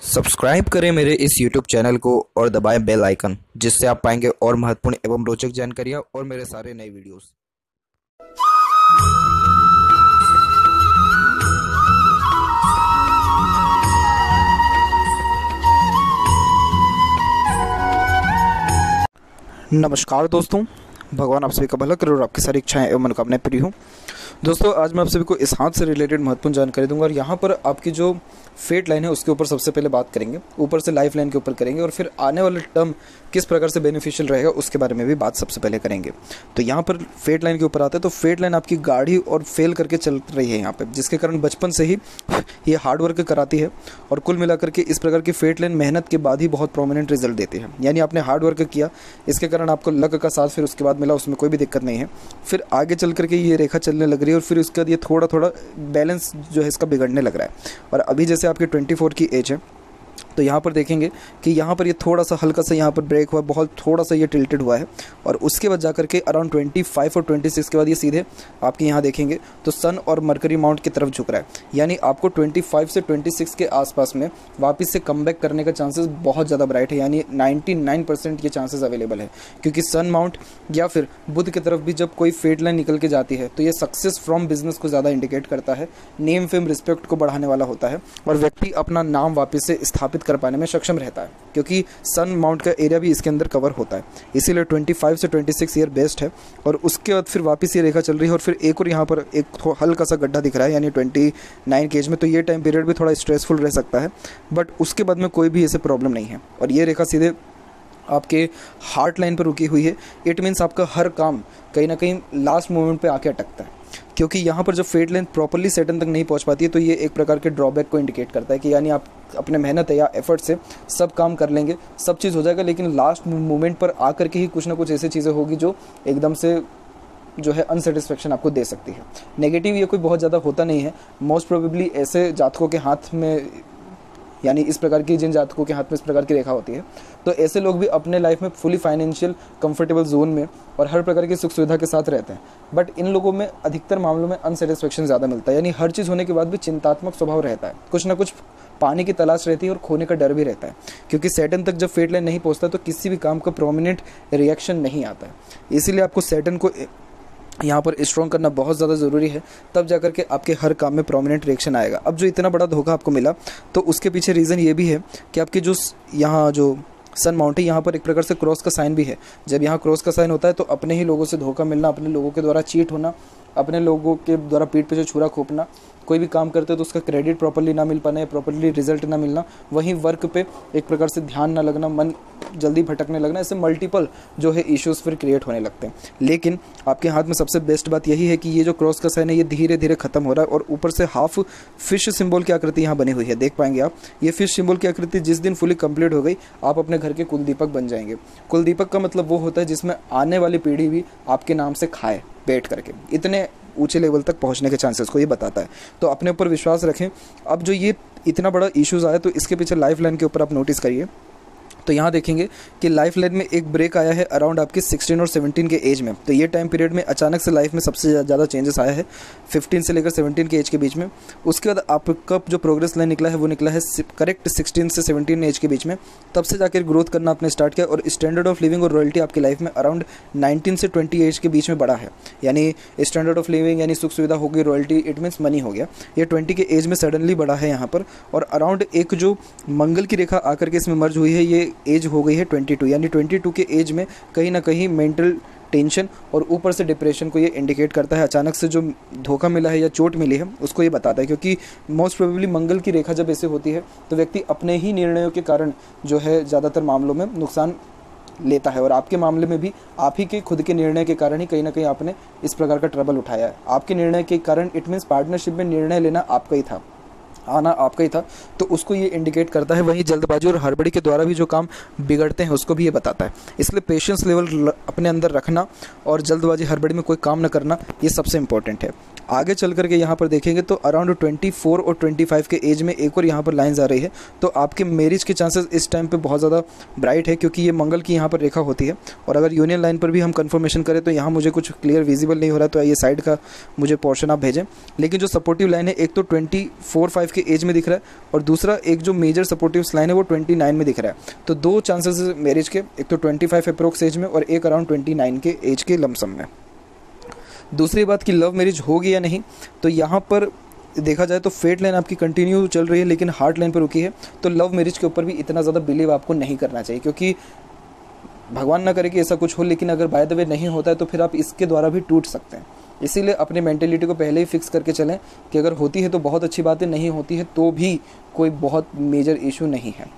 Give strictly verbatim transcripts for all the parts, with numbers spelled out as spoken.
Subscribe करें मेरे इस यूट्यूब चैनल को और दबाएं बेल आइकन, जिससे आप पाएंगे और महत्वपूर्ण एवं रोचक जानकारियाँ और मेरे सारे नए वीडियोस। नमस्कार दोस्तों, भगवान आप सभी का भला करे और आपकी सारी इच्छाएं एवं मनोकामनाएं पूरी हों। दोस्तों, आज मैं आप सभी को इस हाथ से रिलेटेड महत्वपूर्ण जानकारी दूंगा और यहाँ पर आपकी जो फेट लाइन है उसके ऊपर सबसे पहले बात करेंगे, ऊपर से लाइफ लाइन के ऊपर करेंगे और फिर आने वाले टर्म किस प्रकार से बेनिफिशियल रहेगा उसके बारे में भी बात सबसे पहले करेंगे। तो यहाँ पर फेट लाइन के ऊपर आते हैं तो फेट लाइन आपकी गाढ़ी और फेल करके चल रही है यहाँ पे, जिसके कारण बचपन से ही ये हार्ड वर्क कराती है और कुल मिलाकर के इस प्रकार की फेट लाइन मेहनत के बाद ही बहुत प्रोमिनेंट रिजल्ट देती है। यानी आपने हार्ड वर्क किया, इसके कारण आपको लक का साथ फिर उसके बाद मिला, उसमें कोई भी दिक्कत नहीं है। फिर आगे चल करके ये रेखा चलने लग रही है और फिर उसके बाद ये थोड़ा थोड़ा बैलेंस जो है इसका बिगड़ने लग रहा है। और अभी जैसे आपकी ट्वेंटी फोर की एज है तो यहाँ पर देखेंगे कि यहाँ पर ये थोड़ा सा हल्का सा यहाँ पर ब्रेक हुआ, बहुत थोड़ा सा ये टिल्टेड हुआ है और उसके बाद जाकर के अराउंड ट्वेंटी फाइव और ट्वेंटी सिक्स के बाद ये सीधे आपके यहाँ देखेंगे तो सन और मरकरी माउंट की तरफ झुक रहा है। यानी आपको ट्वेंटी फाइव से ट्वेंटी सिक्स के आसपास में वापस से कमबैक करने का चांसेस बहुत ज़्यादा ब्राइट है, यानी नाइन्टी नाइन परसेंट ये चांसेस अवेलेबल है। क्योंकि सन माउंट या फिर बुध की तरफ भी जब कोई फेट लाइन निकल के जाती है तो ये सक्सेस फ्रॉम बिजनेस को ज़्यादा इंडिकेट करता है, नेम फेम रिस्पेक्ट को बढ़ाने वाला होता है और व्यक्ति अपना नाम वापस से स्थापित कर पाने में सक्षम रहता है, क्योंकि सन माउंट का एरिया भी इसके अंदर कवर होता है। इसीलिए ट्वेंटी फाइव से ट्वेंटी सिक्स ईयर बेस्ट है। और उसके बाद फिर वापस ये रेखा चल रही है और फिर एक और यहाँ पर एक हल्का सा गड्ढा दिख रहा है, यानी ट्वेंटी नाइन के एज में। तो ये टाइम पीरियड भी थोड़ा स्ट्रेसफुल रह सकता है, बट उसके बाद में कोई भी ऐसे प्रॉब्लम नहीं है। और ये रेखा सीधे आपके हार्ट लाइन पर रुकी हुई है। इट मीन्स आपका हर काम कहीं ना कहीं लास्ट मोमेंट पे आके अटकता है, क्योंकि यहाँ पर जब फेट लाइन प्रॉपरली सेटन तक नहीं पहुँच पाती है तो ये एक प्रकार के ड्रॉबैक को इंडिकेट करता है कि यानी आप अपने मेहनत या एफर्ट से सब काम कर लेंगे, सब चीज़ हो जाएगा, लेकिन लास्ट मोमेंट पर आकर के ही कुछ ना कुछ ऐसी चीज़ें होगी जो एकदम से जो है अनसेटिस्फेक्शन आपको दे सकती है। नेगेटिव ये कोई बहुत ज़्यादा होता नहीं है। मोस्ट प्रोबेबली ऐसे जातकों के हाथ में, यानी इस प्रकार की जिन जातकों के हाथ में इस प्रकार की रेखा होती है तो ऐसे लोग भी अपने लाइफ में फुली फाइनेंशियल कंफर्टेबल जोन में और हर प्रकार की सुख सुविधा के साथ रहते हैं। बट इन लोगों में अधिकतर मामलों में अनसेटिस्फेक्शन ज़्यादा मिलता है, यानी हर चीज़ होने के बाद भी चिंतात्मक स्वभाव रहता है, कुछ ना कुछ पाने की तलाश रहती है और खोने का डर भी रहता है। क्योंकि सैटर्न तक जब फेट लाइन नहीं पहुँचता तो किसी भी काम का प्रोमिनेंट रिएक्शन नहीं आता है। इसीलिए आपको सैटर्न को यहाँ पर स्ट्रॉन्ग करना बहुत ज़्यादा ज़रूरी है, तब जाकर के आपके हर काम में प्रोमिनेंट रिएक्शन आएगा। अब जो इतना बड़ा धोखा आपको मिला तो उसके पीछे रीज़न ये भी है कि आपकी जो यहाँ जो सन माउंट है यहाँ पर एक प्रकार से क्रॉस का साइन भी है। जब यहाँ क्रॉस का साइन होता है तो अपने ही लोगों से धोखा मिलना, अपने लोगों के द्वारा चीट होना, अपने लोगों के द्वारा पीठ पे जो छुरा खोपना, कोई भी काम करते तो उसका क्रेडिट प्रॉपर्ली ना मिल पाना या प्रॉपर्ली रिजल्ट ना मिलना, वहीं वर्क पे एक प्रकार से ध्यान ना लगना, मन जल्दी भटकने लगना, ऐसे मल्टीपल जो है इश्यूज फिर क्रिएट होने लगते हैं। लेकिन आपके हाथ में सबसे बेस्ट बात यही है कि ये जो क्रॉस का साइन है ये धीरे धीरे खत्म हो रहा है और ऊपर से हाफ फिश सिंबल की आकृति यहाँ बनी हुई है, देख पाएंगे आप। ये फिश सिंबल की आकृति जिस दिन फुली कंप्लीट हो गई आप अपने घर के कुलदीपक बन जाएंगे। कुलदीपक का मतलब वो होता है जिसमें आने वाली पीढ़ी भी आपके नाम से खाए बैठ करके, इतने ऊंचे लेवल तक पहुंचने के चांसेस को ये बताता है। तो अपने ऊपर विश्वास रखें। अब जो ये इतना बड़ा इश्यूज आया तो इसके पीछे लाइफ लाइन के ऊपर आप नोटिस करिए तो यहाँ देखेंगे कि लाइफ लाइन में एक ब्रेक आया है अराउंड आपकी सिक्सटीन और सेवनटीन के एज में। तो ये टाइम पीरियड में अचानक से लाइफ में सबसे ज़्यादा चेंजेस आया है फिफ्टीन से लेकर सेवनटीन के एज के बीच में। उसके बाद आपका जो प्रोग्रेस लाइन निकला है वो निकला है करेक्ट सिक्सटीन से सेवनटीन एज के बीच में। तब से जाकर ग्रोथ करना आपने स्टार्ट किया और स्टैंडर्ड ऑफ लिविंग और रॉयल्टी आपकी लाइफ में अराउंड नाइनटीन से ट्वेंटी एज के बीच में बढ़ा है। यानी स्टैंडर्ड ऑफ लिविंग यानी सुख सुविधा हो गई, रॉयल्टी इट मीन्स मनी हो गया, ये ट्वेंटी के एज में सडनली बढ़ा है यहाँ पर। और अराउंड एक जो मंगल की रेखा आकर के इसमें मर्ज हुई है, ये एज हो गई है ट्वेंटी टू, यानी ट्वेंटी टू के एज में कहीं ना कहीं मेंटल टेंशन और ऊपर से डिप्रेशन को ये इंडिकेट करता है। अचानक से जो धोखा मिला है या चोट मिली है उसको ये बताता है, क्योंकि मोस्ट प्रोबेबली मंगल की रेखा जब ऐसे होती है तो व्यक्ति अपने ही निर्णयों के कारण जो है ज़्यादातर मामलों में नुकसान लेता है। और आपके मामले में भी आप ही के खुद के निर्णय के कारण ही कहीं ना कहीं आपने इस प्रकार का ट्रबल उठाया है। आपके निर्णय के कारण इट मीन्स पार्टनरशिप में निर्णय लेना आपका ही था, आना आपका ही था, तो उसको ये इंडिकेट करता है। वहीं जल्दबाजी और हड़बड़ी के द्वारा भी जो काम बिगड़ते हैं उसको भी ये बताता है। इसलिए पेशेंस लेवल अपने अंदर रखना और जल्दबाजी हड़बड़ी में कोई काम न करना ये सबसे इंपॉर्टेंट है। आगे चल करके यहाँ पर देखेंगे तो अराउंड ट्वेंटी फोर और ट्वेंटी फाइव के एज में एक और यहाँ पर लाइन्स आ रही है, तो आपके मैरिज के चांसेस इस टाइम पे बहुत ज़्यादा ब्राइट है, क्योंकि ये मंगल की यहाँ पर रेखा होती है। और अगर यूनियन लाइन पर भी हम कंफर्मेशन करें तो यहाँ मुझे कुछ क्लियर विजिबल नहीं हो रहा है, तो ये साइड का मुझे पोर्शन आप भेजें। लेकिन जो सपोर्टिव लाइन है, एक तो ट्वेंटी फोर फाइव के एज में दिख रहा है, और दूसरा एक जो मेजर सपोर्टिव लाइन है वो ट्वेंटी नाइन में दिख रहा है। तो दो चांसेस है मैरिज के, एक तो ट्वेंटी फाइव अप्रोक्स एज में और एक अराउंड ट्वेंटी नाइन के एज के लमसम में। दूसरी बात कि लव मैरिज होगी या नहीं, तो यहाँ पर देखा जाए तो फेट लाइन आपकी कंटिन्यू चल रही है लेकिन हार्ट लाइन पर रुकी है। तो लव मैरिज के ऊपर भी इतना ज़्यादा बिलीव आपको नहीं करना चाहिए, क्योंकि भगवान ना करे कि ऐसा कुछ हो, लेकिन अगर बाय द वे नहीं होता है तो फिर आप इसके द्वारा भी टूट सकते हैं। इसीलिए अपनी मेंटेलिटी को पहले ही फिक्स करके चलें कि अगर होती है तो बहुत अच्छी बात है, नहीं होती है तो भी कोई बहुत मेजर इशू नहीं है।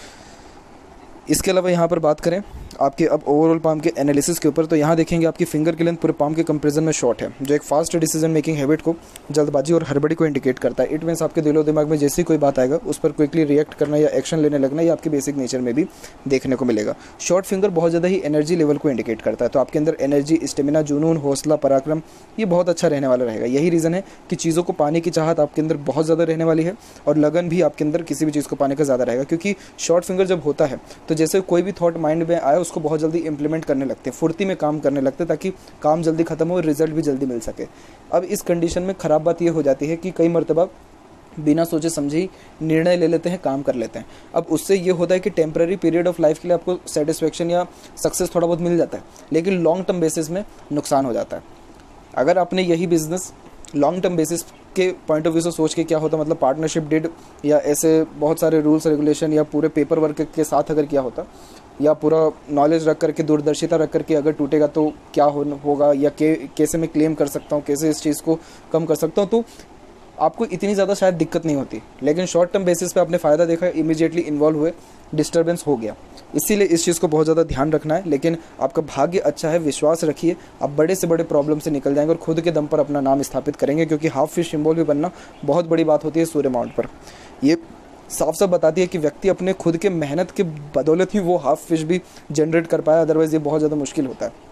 इसके अलावा यहाँ पर बात करें आपके अब ओवरऑल पाम के एनालिसिस के ऊपर, तो यहाँ देखेंगे आपकी फिंगर की लेंथ पूरे पाम के कंपैरिजन में शॉर्ट है, जो एक फास्ट डिसीजन मेकिंग हैबिट को, जल्दबाजी और हड़बड़ी को इंडिकेट करता है। इट मीन्स आपके दिलो दिमाग में जैसे कोई बात आएगा उस पर क्विकली रिएक्ट करना या एक्शन लेने लगना, ये आपके बेसिक नेचर में भी देखने को मिलेगा। शॉर्ट फिंगर बहुत ज़्यादा ही एनर्जी लेवल को इंडिकेट करता है, तो आपके अंदर एनर्जी, स्टेमिना, जुनून, हौसला, पराक्रम ये बहुत अच्छा रहने वाला रहेगा। यही रीज़न है कि चीज़ों को पाने की चाहत आपके अंदर बहुत ज़्यादा रहने वाली है, और लगन भी आपके अंदर किसी भी चीज़ को पाने का ज़्यादा रहेगा, क्योंकि शॉर्ट फिंगर जब होता है तो जैसे कोई भी थॉट माइंड में आया उसको बहुत जल्दी इंप्लीमेंट करने लगते हैं, फुर्ती में काम करने लगते हैं, ताकि काम जल्दी खत्म हो, रिजल्ट भी जल्दी मिल सके। अब इस कंडीशन में ख़राब बात यह हो जाती है कि कई मरतबा बिना सोचे समझे ही निर्णय ले लेते हैं, काम कर लेते हैं। अब उससे ये होता है कि टेम्पररी पीरियड ऑफ लाइफ के लिए आपको सेटिस्फेक्शन या सक्सेस थोड़ा बहुत मिल जाता है, लेकिन लॉन्ग टर्म बेसिस में नुकसान हो जाता है। अगर आपने यही बिजनेस लॉन्ग टर्म बेसिस के पॉइंट ऑफ व्यू से सोच के, क्या होता मतलब पार्टनरशिप डिड या ऐसे बहुत सारे रूल्स रेगुलेशन या पूरे पेपर वर्क के साथ अगर किया होता, या पूरा नॉलेज रख करके, दूरदर्शिता रख करके अगर टूटेगा तो क्या हो होगा, या के, कैसे मैं क्लेम कर सकता हूँ, कैसे इस चीज़ को कम कर सकता हूँ, तो आपको इतनी ज़्यादा शायद दिक्कत नहीं होती। लेकिन शॉर्ट टर्म बेसिस पे आपने फ़ायदा देखा, इमीडिएटली इन्वॉल्व हुए, डिस्टर्बेंस हो गया। इसीलिए इस चीज़ को बहुत ज़्यादा ध्यान रखना है। लेकिन आपका भाग्य अच्छा है, विश्वास रखिए, आप बड़े से बड़े प्रॉब्लम से निकल जाएंगे और खुद के दम पर अपना नाम स्थापित करेंगे, क्योंकि हाफ फिश सिंबल भी बनना बहुत बड़ी बात होती है सूर्य माउंट पर। ये साफ साफ बताती है कि व्यक्ति अपने खुद के मेहनत के बदौलत ही वो हाफ फिश भी जनरेट कर पाया, अदरवाइज़ ये बहुत ज़्यादा मुश्किल होता है।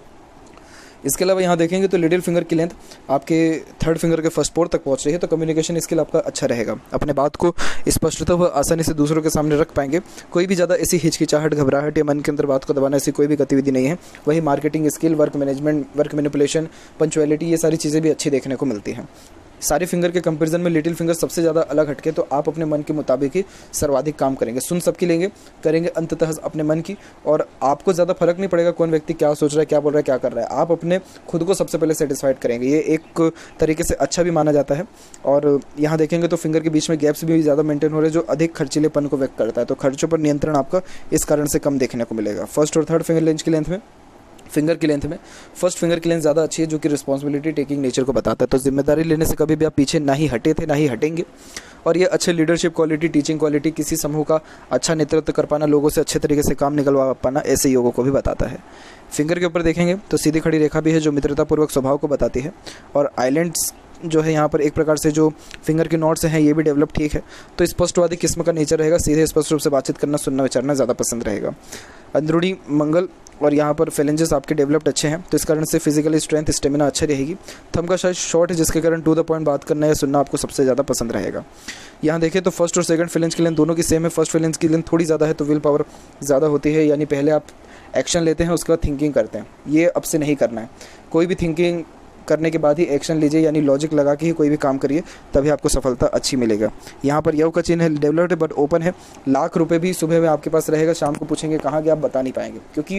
इसके अलावा यहाँ देखेंगे तो लिटिल फिंगर की लेंथ आपके थर्ड फिंगर के फर्स्ट पोर तक पहुँच रही है, तो कम्युनिकेशन स्किल आपका अच्छा रहेगा, अपने बात को स्पष्टता व आसानी से दूसरों के सामने रख पाएंगे। कोई भी ज़्यादा ऐसी हिचकिचाहट, घबराहट या मन के अंदर बात को दबाना, ऐसी कोई भी गतिविधि नहीं है। वही marketing skill, work management, work manipulation, punctuality, ये सारी चीज़ें भी अच्छी देखने को मिलती हैं। सारे फिंगर के कंपैरिजन में लिटिल फिंगर सबसे ज़्यादा अलग हटके, तो आप अपने मन के मुताबिक ही सर्वाधिक काम करेंगे, सुन सबकी लेंगे, करेंगे अंततः अपने मन की, और आपको ज़्यादा फर्क नहीं पड़ेगा कौन व्यक्ति क्या सोच रहा है, क्या बोल रहा है, क्या कर रहा है। आप अपने खुद को सबसे पहले सेटिस्फाइड करेंगे, ये एक तरीके से अच्छा भी माना जाता है। और यहाँ देखेंगे तो फिंगर के बीच में गैप्स भी ज़्यादा मेंटेन हो रहे हैं, जो अधिक खर्चीलेपन को व्यक्त करता है, तो खर्चों पर नियंत्रण आपका इस कारण से कम देखने को मिलेगा। फर्स्ट और थर्ड फिंगर लेंथ की लेंथ में फिंगर की लेंथ में फर्स्ट फिंगर की लेंथ ज़्यादा अच्छी है, जो कि रिस्पॉन्सिबिलिटी टेकिंग नेचर को बताता है। तो जिम्मेदारी लेने से कभी भी आप पीछे ना ही हटे थे, ना ही हटेंगे। और ये अच्छे लीडरशिप क्वालिटी, टीचिंग क्वालिटी, किसी समूह का अच्छा नेतृत्व कर पाना, लोगों से अच्छे तरीके से काम निकलवा पाना, ऐसे योगों को भी बताता है। फिंगर के ऊपर देखेंगे तो सीधी खड़ी रेखा भी है, जो मित्रतापूर्वक स्वभाव को बताती है। और आइलैंड्स जो है यहाँ पर एक प्रकार से जो फिंगर के नोट्स हैं ये भी डेवलप ठीक है। तो स्पष्टवादी किस्म का नेचर रहेगा, सीधे स्पष्ट रूप से बातचीत करना, सुनना, विचारना ज़्यादा पसंद रहेगा। अंदरूनी मंगल और यहाँ पर फेलेंजेस आपके डेवलप्ड अच्छे हैं, तो इस कारण से फिजिकल स्ट्रेंथ, स्टेमिना अच्छा रहेगी। थंब का साइज शॉर्ट है, जिसके कारण टू द पॉइंट बात करना या सुनना आपको सबसे ज़्यादा पसंद रहेगा। यहाँ देखें तो फर्स्ट और सेकंड फेलेंज की लेंथ दोनों की सेम है। फर्स्ट फेलेंज की लेंथ थोड़ी ज़्यादा है, तो विल पावर ज़्यादा होती है, यानी पहले आप एक्शन लेते हैं उसके बाद थिंकिंग करते हैं। ये अब से नहीं करना है, कोई भी थिंकिंग करने के बाद ही एक्शन लीजिए, यानी लॉजिक लगा के ही कोई भी काम करिए, तभी आपको सफलता अच्छी मिलेगा। यहाँ पर यव का चिन्ह है, डेवलप्ड है बट ओपन है। लाख रुपए भी सुबह में आपके पास रहेगा, शाम को पूछेंगे कहाँ गया, आप बता नहीं पाएंगे, क्योंकि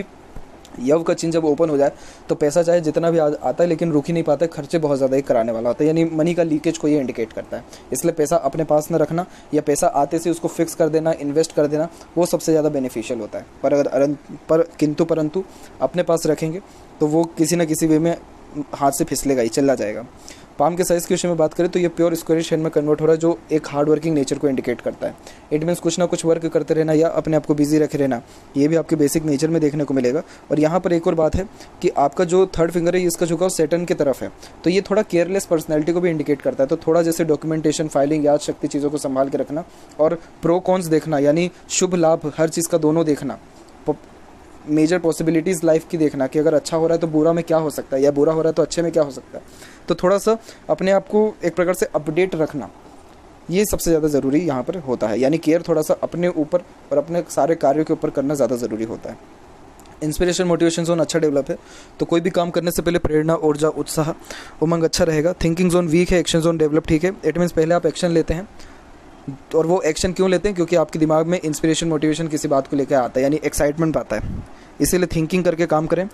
यव का चिन्ह जब ओपन हो जाए तो पैसा चाहे जितना भी आता है लेकिन रुक ही नहीं पाता है, खर्चे बहुत ज़्यादा ही कराने वाला होता है, यानी मनी का लीकेज को ये इंडिकेट करता है। इसलिए पैसा अपने पास न रखना या पैसा आते से उसको फिक्स कर देना, इन्वेस्ट कर देना, वो सबसे ज़्यादा बेनिफिशियल होता है। पर अगर पर किंतु परंतु अपने पास रखेंगे तो वो किसी न किसी वे में हाथ से फिसलेगा ही, चला जाएगा। पाम के साइज़ के विषय में बात करें तो ये प्योर स्क्वायर शेप में कन्वर्ट हो रहा है, जो एक हार्ड वर्किंग नेचर को इंडिकेट करता है। इट मीन्स कुछ ना कुछ वर्क करते रहना या अपने आप को बिजी रखे रहना, ये भी आपके बेसिक नेचर में देखने को मिलेगा। और यहाँ पर एक और बात है कि आपका जो थर्ड फिंगर है इसका झुकाव सैटर्न की तरफ है, तो ये थोड़ा केयरलेस पर्सनैलिटी को भी इंडिकेट करता है। तो थोड़ा जैसे डॉक्यूमेंटेशन, फाइलिंग, याद शक्ति, चीज़ों को संभाल के रखना और प्रो कॉन्स देखना, यानी शुभ लाभ हर चीज़ का दोनों देखना, मेजर पॉसिबिलिटीज़ लाइफ की देखना कि अगर अच्छा हो रहा है तो बुरा में क्या हो सकता है, या बुरा हो रहा है तो अच्छे में क्या हो सकता है। तो थोड़ा सा अपने आप को एक प्रकार से अपडेट रखना, ये सबसे ज़्यादा ज़रूरी यहाँ पर होता है, यानी केयर थोड़ा सा अपने ऊपर और अपने सारे कार्यों के ऊपर करना ज़्यादा ज़रूरी होता है। इंस्पिरेशन, मोटिवेशन जोन अच्छा डेवलप है, तो कोई भी काम करने से पहले प्रेरणा, ऊर्जा, उत्साह, उमंग अच्छा रहेगा। थिंकिंग जोन वीक है, एक्शन जोन डेवलप ठीक है। इट मीन्स पहले आप एक्शन लेते हैं और वो एक्शन क्यों लेते हैं? क्योंकि आपके दिमाग में इंस्पिरेशन, मोटिवेशन किसी बात को लेकर आता है, यानी एक्साइटमेंट आता है, इसीलिए थिंकिंग करके काम करें।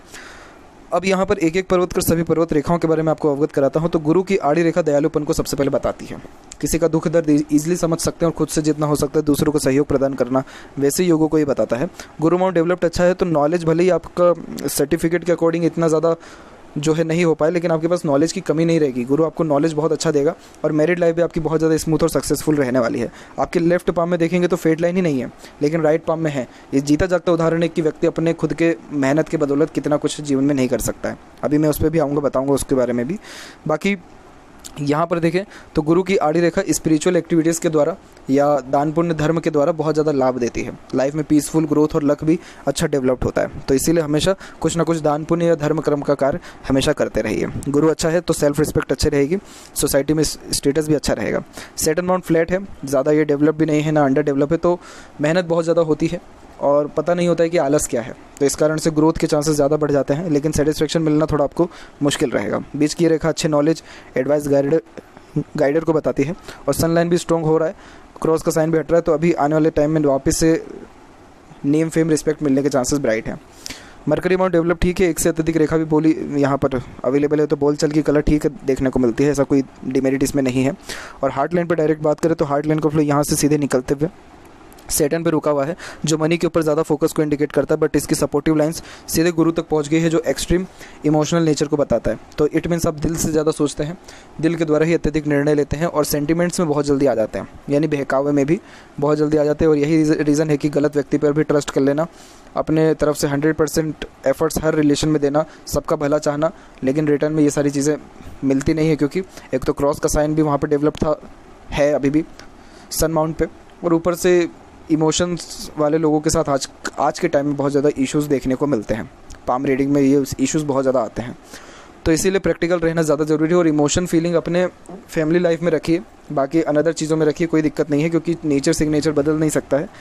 अब यहाँ पर एक एक पर्वत कर सभी पर्वत रेखाओं के बारे में आपको अवगत कराता हूँ। तो गुरु की आड़ी रेखा दयालुपन को सबसे पहले बताती है। किसी का दुख दर्द ईजिली समझ सकते हैं और खुद से जितना हो सकता है दूसरों को सहयोग प्रदान करना, वैसे योगों को ये बताता है। गुरु माउंट डेवलप्ड अच्छा है तो नॉलेज भले ही आपका सर्टिफिकेट के अकॉर्डिंग इतना ज़्यादा जो है नहीं हो पाए, लेकिन आपके पास नॉलेज की कमी नहीं रहेगी। गुरु आपको नॉलेज बहुत अच्छा देगा और मैरिड लाइफ भी आपकी बहुत ज़्यादा स्मूथ और सक्सेसफुल रहने वाली है। आपके लेफ्ट पाम में देखेंगे तो फेट लाइन ही नहीं है, लेकिन राइट पाम में है। ये जीता जागता उदाहरण है कि व्यक्ति अपने खुद के मेहनत के बदौलत कितना कुछ जीवन में नहीं कर सकता है। अभी मैं उस पर भी आऊँगा, बताऊँगा उसके बारे में भी। बाकी यहाँ पर देखें तो गुरु की आड़ी रेखा स्पिरिचुअल एक्टिविटीज़ के द्वारा या दान पुण्य धर्म के द्वारा बहुत ज़्यादा लाभ देती है। लाइफ में पीसफुल ग्रोथ और लक भी अच्छा डेवलप्ड होता है। तो इसीलिए हमेशा कुछ ना कुछ दान पुण्य या धर्म कर्म का कार्य हमेशा करते रहिए। गुरु अच्छा है तो सेल्फ रिस्पेक्ट अच्छी रहेगी, सोसाइटी में स्टेटस भी अच्छा रहेगा। सैटर्न माउंट फ्लैट है, ज़्यादा ये डेवलप भी नहीं है ना अंडर डेवलप है, तो मेहनत बहुत ज़्यादा होती है और पता नहीं होता है कि आलस क्या है, तो इस कारण से ग्रोथ के चांसेस ज़्यादा बढ़ जाते हैं, लेकिन सेटिस्फेक्शन मिलना थोड़ा आपको मुश्किल रहेगा। बीच की रेखा अच्छे नॉलेज, एडवाइस, गाइडर गाइडर को बताती है और सनलाइन भी स्ट्रॉन्ग हो रहा है, क्रॉस का साइन भी हट रहा है, तो अभी आने वाले टाइम में वापस से नेम फेम रिस्पेक्ट मिलने के चांसेस ब्राइट हैं। मरकरी माउंट डेवलप ठीक है, एक से अत्यधिक रेखा भी बोली यहाँ पर अवेलेबल है, तो बोलचाल की कला ठीक है देखने को मिलती है, ऐसा कोई डिमेरिट इसमें नहीं है। और हार्ट लाइन पर डायरेक्ट बात करें तो हार्ट लाइन का फ्लो यहाँ से सीधे निकलते हुए सैटर्न पे रुका हुआ है, जो मनी के ऊपर ज़्यादा फोकस को इंडिकेट करता है, बट इसकी सपोर्टिव लाइंस सीधे गुरु तक पहुंच गई है, जो एक्सट्रीम इमोशनल नेचर को बताता है। तो इट मीन्स आप दिल से ज़्यादा सोचते हैं, दिल के द्वारा ही अत्यधिक निर्णय लेते हैं और सेंटिमेंट्स में बहुत जल्दी आ जाते हैं, यानी बहकावे में भी बहुत जल्दी आ जाते हैं। और यही रीज़न है कि गलत व्यक्ति पर भी ट्रस्ट कर लेना, अपने तरफ से हंड्रेड परसेंट एफर्ट्स हर रिलेशन में देना, सबका भला चाहना, लेकिन रिटर्न में ये सारी चीज़ें मिलती नहीं है, क्योंकि एक तो क्रॉस का साइन भी वहाँ पर डेवलप था, है अभी भी सन माउंट पे, और ऊपर से इमोशंस वाले लोगों के साथ आज आज के टाइम में बहुत ज़्यादा इश्यूज़ देखने को मिलते हैं। पाम रीडिंग में ये इश्यूज़ बहुत ज़्यादा आते हैं, तो इसीलिए प्रैक्टिकल रहना ज़्यादा ज़रूरी है। और इमोशन फीलिंग अपने फैमिली लाइफ में रखिए, बाकी अनदर चीज़ों में रखिए, कोई दिक्कत नहीं है, क्योंकि नेचर सिग्नेचर बदल नहीं सकता है।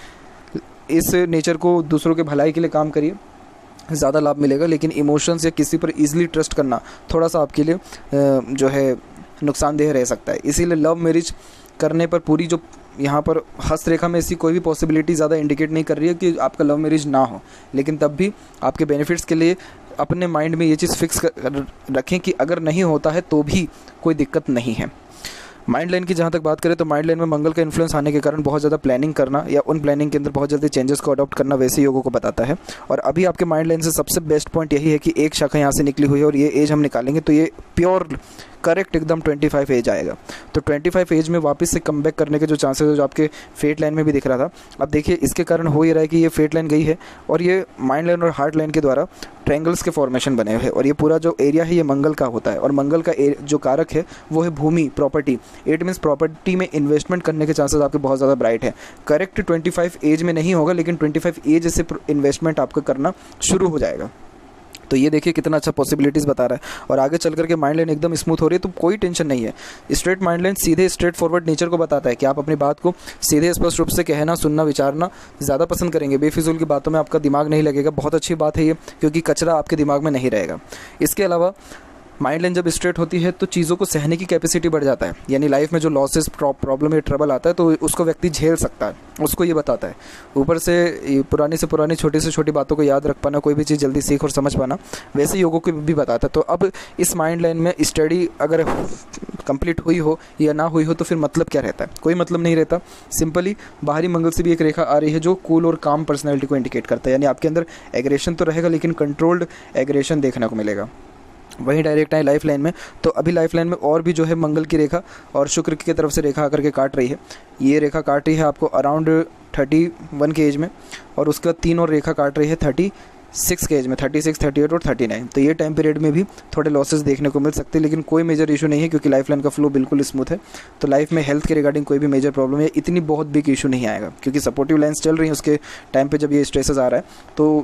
इस नेचर को दूसरों के भलाई के लिए काम करिए, ज़्यादा लाभ मिलेगा। लेकिन इमोशंस या किसी पर ईजिली ट्रस्ट करना थोड़ा सा आपके लिए जो है नुकसानदेह रह सकता है। इसीलिए लव मैरिज करने पर पूरी जो यहाँ पर हस्तरेखा में ऐसी कोई भी पॉसिबिलिटी ज़्यादा इंडिकेट नहीं कर रही है कि आपका लव मैरिज ना हो, लेकिन तब भी आपके बेनिफिट्स के लिए अपने माइंड में ये चीज़ फिक्स कर रखें कि अगर नहीं होता है तो भी कोई दिक्कत नहीं है। माइंड लाइन की जहाँ तक बात करें तो माइंड लाइन में मंगल का इन्फ्लुएंस आने के कारण बहुत ज़्यादा प्लानिंग करना या उन प्लानिंग के अंदर बहुत जल्दी चेंजेस को अडॉप्ट करना वैसे योगों को बताता है। और अभी आपके माइंड लाइन से सबसे बेस्ट पॉइंट यही है कि एक शाखा यहाँ से निकली हुई है और ये एज हम निकालेंगे तो ये प्योर करेक्ट एकदम पच्चीस एज आएगा। तो पच्चीस एज में वापस से कम बैक करने के जो चांसेस है, जो आपके फेट लाइन में भी दिख रहा था, अब देखिए इसके कारण हो ये रहा है कि ये फेट लाइन गई है और ये माइंड लाइन और हार्ट लाइन के द्वारा ट्रायंगल्स के फॉर्मेशन बने हुए हैं। और ये पूरा जो एरिया है ये मंगल का होता है और मंगल का जो कारक है वो है भूमि, प्रॉपर्टी। इट मीन्स प्रॉपर्टी में इन्वेस्टमेंट करने के चांसेस आपके बहुत ज़्यादा ब्राइट है। करेक्ट पच्चीस एज में नहीं होगा, लेकिन पच्चीस एज से इन्वेस्टमेंट आपका करना शुरू हो जाएगा। तो ये देखिए कितना अच्छा पॉसिबिलिटीज़ बता रहा है। और आगे चल करके माइंड लाइन एकदम स्मूथ हो रही है, तो कोई टेंशन नहीं है। स्ट्रेट माइंड लाइन सीधे स्ट्रेट फॉरवर्ड नेचर को बताता है कि आप अपनी बात को सीधे स्पष्ट रूप से कहना, सुनना, विचारना ज़्यादा पसंद करेंगे। बेफिजूल की बातों में आपका दिमाग नहीं लगेगा। बहुत अच्छी बात है ये, क्योंकि कचरा आपके दिमाग में नहीं रहेगा। इसके अलावा माइंड लाइन जब स्ट्रेट होती है तो चीज़ों को सहने की कैपेसिटी बढ़ जाता है, यानी लाइफ में जो लॉसेस, प्रॉब्लम या ट्रबल आता है तो उसको व्यक्ति झेल सकता है, उसको ये बताता है। ऊपर से पुरानी से पुरानी छोटी से छोटी बातों को याद रख पाना, कोई भी चीज़ जल्दी सीख और समझ पाना, वैसे योगों को भी बताता है। तो अब इस माइंड लाइन में स्टडी अगर कंप्लीट हुई हो या ना हुई हो तो फिर मतलब क्या रहता है? कोई मतलब नहीं रहता। सिंपली बाहरी मंगल से भी एक रेखा आ रही है जो कूल और काम पर्सनैलिटी को इंडिकेट करता है, यानी आपके अंदर एग्रेशन तो रहेगा लेकिन कंट्रोल्ड एग्रेशन देखने को मिलेगा। वहीं डायरेक्ट आए लाइफ लाइन में, तो अभी लाइफ लाइन में और भी जो है मंगल की रेखा और शुक्र की तरफ से रेखा आकर के काट रही है। ये रेखा काट रही है आपको अराउंड थर्टी वन के एज में, और उसके बाद तीन और रेखा काट रही है थर्टी सिक्स के एज में, थर्टी सिक्स, थर्टी एट और थर्टी नाइन। तो ये टाइम पीरियड में भी थोड़े लॉसेस देखने को मिल सकते हैं, लेकिन कोई मेजर इशू नहीं है क्योंकि लाइफ लाइन का फ्लो बिल्कुल स्मूथ है। तो लाइफ में हेल्थ के रिगार्डिंग कोई भी मेजर प्रॉब्लम है इतनी बहुत बिग इशू नहीं आएगा, क्योंकि सपोर्टिव लाइन्स चल रही हैं। उसके टाइम पे जब ये स्ट्रेसेस आ रहा है तो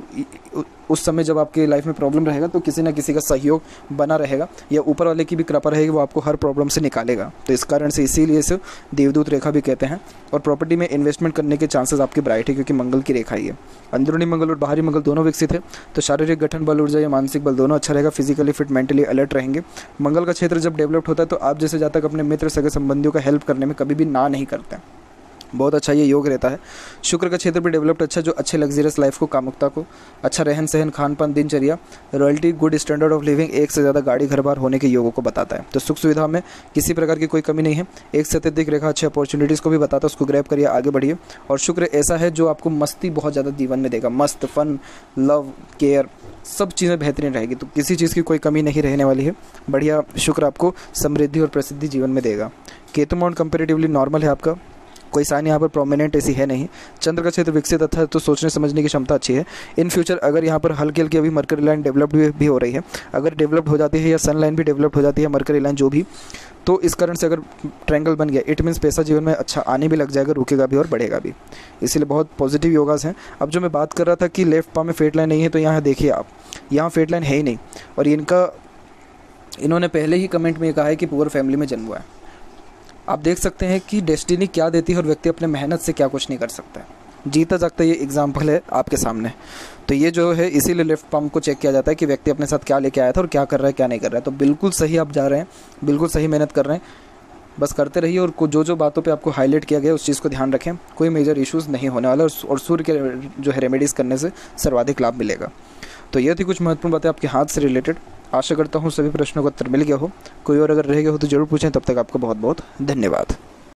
उस समय जब आपके लाइफ में प्रॉब्लम रहेगा तो किसी ना किसी का सहयोग बना रहेगा या ऊपर वाले की भी कृपा रहेगी, वो आपको हर प्रॉब्लम से निकालेगा। तो इस कारण से इसीलिए इसे देवदूत रेखा भी कहते हैं। और प्रॉपर्टी में इन्वेस्टमेंट करने के चांसेस आपके ब्राइट है, क्योंकि मंगल की रेखा ही है। अंदरूनी मंगल और बाहरी मंगल दोनों विकसित है, तो शारीरिक गठन बल, ऊर्जा या मानसिक बल दोनों अच्छा रहेगा। फिजिकली फिट, मेंटली अलर्ट रहेंगे। मंगल का क्षेत्र जब डेवलप्ड होता है तो आप जैसे जहाँ तक अपने मित्र, सगे संबंधियों का हेल्प करने में कभी भी ना नहीं करते हैं। बहुत अच्छा ये योग रहता है। शुक्र का क्षेत्र भी डेवलप्ड अच्छा, जो अच्छे लग्जरियस लाइफ को, कामुकता को, अच्छा रहन सहन, खान पान, दिनचर्या, royalty, good standard of living, एक से ज़्यादा गाड़ी घर बार होने के योगों को बताता है। तो सुख सुविधा में किसी प्रकार की कोई कमी नहीं है। एक से अत्यधिक रेखा अच्छे अपॉर्चुनिटीज़ को भी बताता है, उसको ग्रैब करिए, आगे बढ़िए। और शुक्र ऐसा है जो आपको मस्ती बहुत ज़्यादा जीवन में देगा, मस्त, फन, लव, केयर, सब चीज़ें बेहतरीन रहेगी। तो किसी चीज़ की कोई कमी नहीं रहने वाली है। बढ़िया शुक्र आपको समृद्धि और प्रसिद्धि जीवन में देगा। केतु माउंट कंपेरेटिवली नॉर्मल है आपका, कोई साइन यहाँ पर प्रोमिनेंट ऐसी है नहीं। चंद्र का क्षेत्र विकसित अच्छा है, तो सोचने समझने की क्षमता अच्छी है। इन फ्यूचर अगर यहाँ पर हल्की हल्की अभी मरकरी लाइन डेवलप्ड भी, भी हो रही है, अगर डेवलप्ड हो जाती है या सन लाइन भी डेवलप्ड हो जाती है, मरकरी लाइन जो भी, तो इस कारण से अगर ट्रायंगल बन गया, इट मीन्स पैसा जीवन में अच्छा आने भी लग जाएगा, रुकेगा भी और बढ़ेगा भी। इसीलिए बहुत पॉजिटिव योगास हैं। अब जो मैं बात कर रहा था कि लेफ्ट पाम में फेट लाइन नहीं है, तो यहाँ देखिए आप, यहाँ फेट लाइन है ही नहीं। और इनका इन्होंने पहले ही कमेंट में कहा है कि पुअर फैमिली में जन्म हुआ है। आप देख सकते हैं कि डेस्टिनी क्या देती है और व्यक्ति अपने मेहनत से क्या कुछ नहीं कर सकता है। जीता जागता ये एग्जाम्पल है आपके सामने। तो ये जो है इसीलिए लेफ्ट पाम को चेक किया जाता है कि व्यक्ति अपने साथ क्या लेके आया था और क्या कर रहा है, क्या नहीं कर रहा है। तो बिल्कुल सही आप जा रहे हैं, बिल्कुल सही मेहनत कर रहे हैं, बस करते रहिए। और जो जो बातों पे आपको हाईलाइट किया गया उस चीज़ को ध्यान रखें, कोई मेजर इश्यूज़ नहीं होने वाला और सूर्य के जो है रेमेडीज़ करने से सर्वाधिक लाभ मिलेगा। तो ये थी कुछ महत्वपूर्ण बातें आपके हाथ से रिलेटेड। आशा करता हूँ सभी प्रश्नों का उत्तर मिल गया हो। कोई और अगर रह गया हो तो ज़रूर पूछें। तब तक आपका बहुत बहुत धन्यवाद।